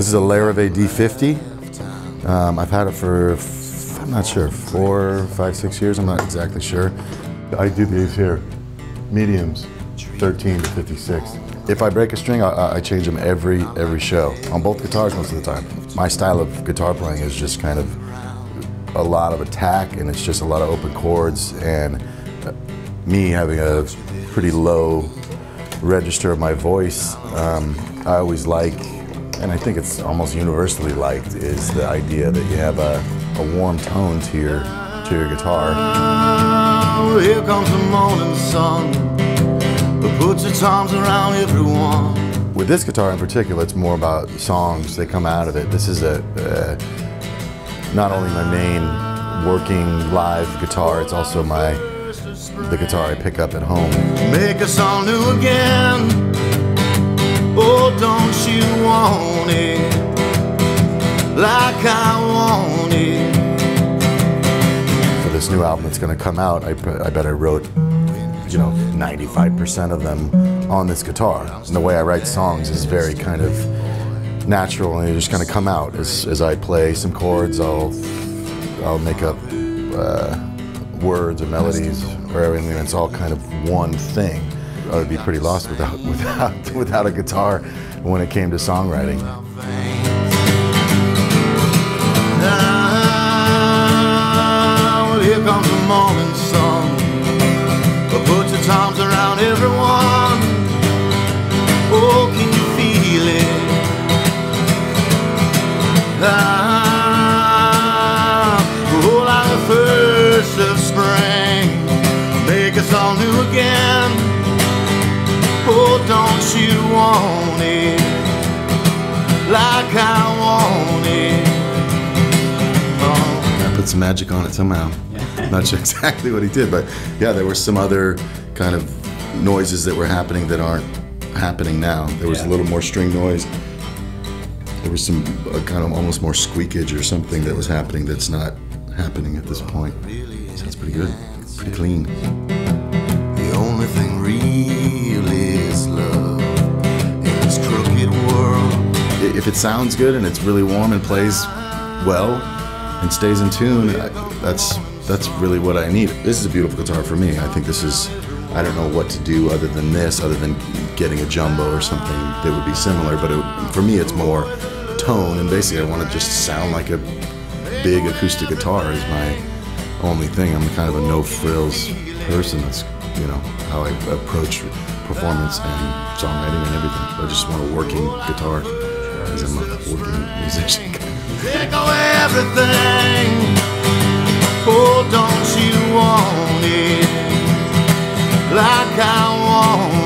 This is a Larrivee D50. I've had it for, I'm not sure, 4, 5, 6 years, I'm not exactly sure. I do these here, mediums, 13 to 56. If I break a string, I change them every show, on both guitars most of the time. My style of guitar playing is just kind of a lot of attack, and it's just a lot of open chords, and me having a pretty low register of my voice, I always like, and I think it's almost universally liked, is the idea that you have a warm tone to your guitar. Oh, here comes the morning sun, that puts its arms around everyone. With this guitar in particular, it's more about songs that come out of it. This is not only my main working live guitar, it's also the guitar I pick up at home. Make us all new again. Oh, don't you want it like I want it? For this new album that's going to come out, I bet I wrote, 95% of them on this guitar. And the way I write songs is very kind of natural, and they just kind of come out as I play some chords. I'll make up words or melodies or everything, and it's all kind of one thing. I would be pretty lost without a guitar when it came to songwriting. Well, here comes the morning sun, that puts its arms around everyone. Oh, can you feel it? Oh, like the first of spring, make us all new again. Oh, don't you want it like I want it? I put some magic on it somehow. I'm not sure exactly what he did, but yeah, there were some other kind of noises that were happening that aren't happening now. There was a little more string noise. There was some kind of almost more squeakage or something that was happening that's not happening at this point. Sounds pretty good, pretty clean. The only thing real is love in this crooked world. If it sounds good and it's really warm and plays well and stays in tune, that's really what I need. This is a beautiful guitar for me. I think this is, I don't know what to do other than this, other than getting a jumbo or something that would be similar, but for me it's more tone, and basically I want to just sound like a big acoustic guitar is my only thing. I'm kind of a no-frills person. That's, how I approach performance and songwriting and everything. I just want a working guitar, because I'm a working musician. Take away everything. Oh, don't you want it like I want